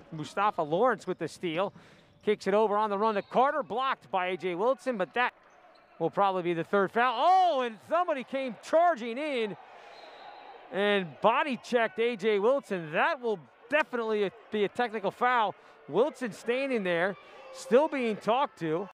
Mustafa Lawrence with the steal. Kicks it over on the run to Carter, blocked by A.J. Wilson, but that will probably be the third foul. Oh, and somebody came charging in and body checked A.J. Wilson. That will definitely be a technical foul. Wilson standing there, still being talked to.